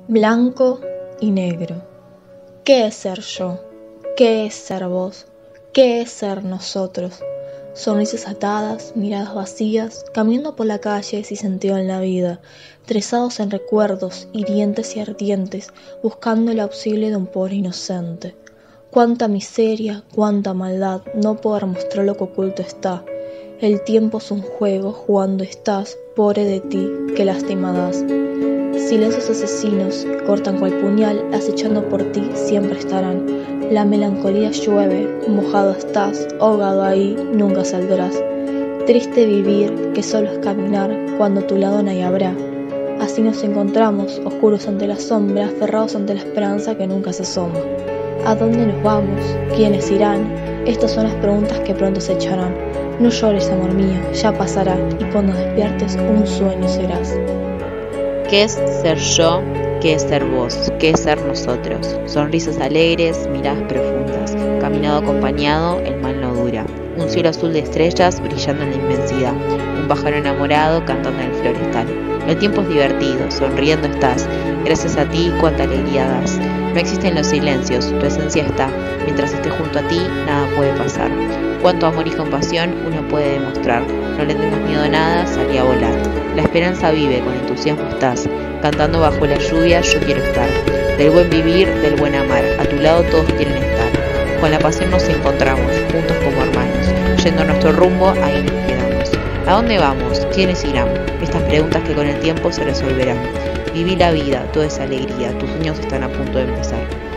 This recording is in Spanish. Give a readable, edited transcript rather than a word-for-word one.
Blanco y negro. ¿Qué es ser yo? ¿Qué es ser vos? ¿Qué es ser nosotros? Sonrisas atadas, miradas vacías, caminando por la calle sin sentido en la vida, trezados en recuerdos, hirientes y ardientes, buscando el auxilio de un pobre inocente. Cuánta miseria, cuánta maldad, no poder mostrar lo que oculto está. El tiempo es un juego, jugando estás, pobre de ti, que lástima das. Silencios asesinos, cortan cual puñal, acechando por ti siempre estarán. La melancolía llueve, mojado estás, ahogado ahí, nunca saldrás. Triste vivir, que solo es caminar, cuando a tu lado nadie habrá. Así nos encontramos, oscuros ante la sombra, aferrados ante la esperanza que nunca se asoma. ¿A dónde nos vamos? ¿Quiénes irán? Estas son las preguntas que pronto se echarán. No llores, amor mío, ya pasará, y cuando despiertes un sueño serás. ¿Qué es ser yo? ¿Qué es ser vos? ¿Qué es ser nosotros? Sonrisas alegres, miradas profundas. Caminado acompañado, el mal no dura. Un cielo azul de estrellas brillando en la inmensidad. Un pájaro enamorado cantando en el florestal. El tiempo es divertido, sonriendo estás. Gracias a ti, cuánta alegría das. No existen los silencios, tu esencia está. Mientras esté junto a ti, nada puede pasar. Cuánto amor y compasión uno puede demostrar. No le tengas miedo a nada, salí a volar. La esperanza vive, con entusiasmo estás. Cantando bajo la lluvia, yo quiero estar. Del buen vivir, del buen amar. A tu lado todos quieren estar. Con la pasión nos encontramos, juntos como hermanos. Yendo a nuestro rumbo, ahí nos quedamos. ¿A dónde vamos? ¿Quiénes irán? Estas preguntas que con el tiempo se resolverán. Viví la vida, toda esa alegría. Tus sueños están a punto de empezar.